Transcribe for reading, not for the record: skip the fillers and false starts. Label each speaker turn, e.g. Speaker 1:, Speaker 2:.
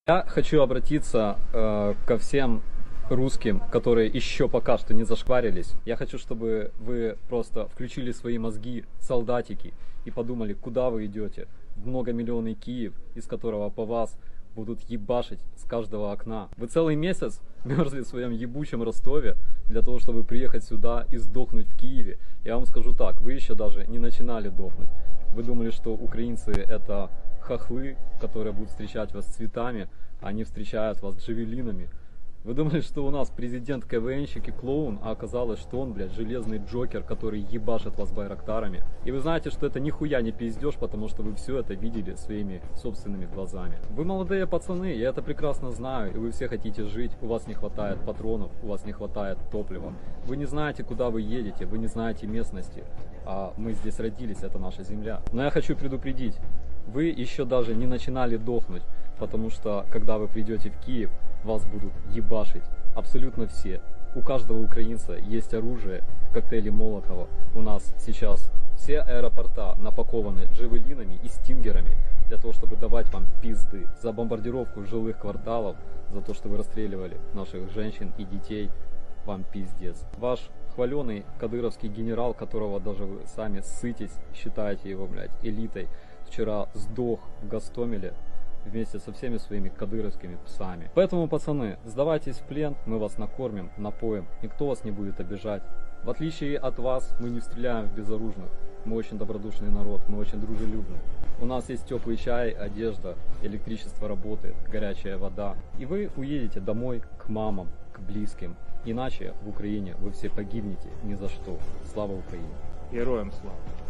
Speaker 1: Я хочу обратиться ко всем русским, которые еще пока что не зашкварились. Я хочу, чтобы вы просто включили свои мозги, солдатики, и подумали, куда вы идете. В многомиллионный Киев, из которого по вас будут ебашить с каждого окна. Вы целый месяц мерзли в своем ебучем Ростове для того, чтобы приехать сюда и сдохнуть в Киеве. Я вам скажу так, вы еще даже не начинали дохнуть. Вы думали, что украинцы это хохлы, которые будут встречать вас цветами, а они встречают вас джавелинами. Вы думали, что у нас президент КВНщик и клоун, а оказалось, что он, блядь, железный Джокер, который ебашит вас байрактарами. И вы знаете, что это нихуя не пиздеж, потому что вы все это видели своими собственными глазами. Вы молодые пацаны, я это прекрасно знаю, и вы все хотите жить, у вас не хватает патронов, у вас не хватает топлива. Вы не знаете, куда вы едете, вы не знаете местности, а мы здесь родились, это наша земля. Но я хочу предупредить, вы еще даже не начинали дохнуть, потому что, когда вы придете в Киев, вас будут ебашить абсолютно все. У каждого украинца есть оружие, коктейли Молотова. У нас сейчас все аэропорта напакованы джавелинами и стингерами для того, чтобы давать вам пизды за бомбардировку жилых кварталов, за то, что вы расстреливали наших женщин и детей. Вам пиздец. Ваш хваленый кадыровский генерал, которого даже вы сами ссытесь, считаете его, блядь, элитой, вчера сдох в Гостомеле вместе со всеми своими кадыровскими псами. Поэтому, пацаны, сдавайтесь в плен, мы вас накормим, напоим, никто вас не будет обижать. В отличие от вас, мы не стреляем в безоружных, мы очень добродушный народ, мы очень дружелюбны. У нас есть теплый чай, одежда, электричество работает, горячая вода. И вы уедете домой к мамам, к близким. Иначе в Украине вы все погибнете ни за что. Слава Украине!
Speaker 2: Героям слава!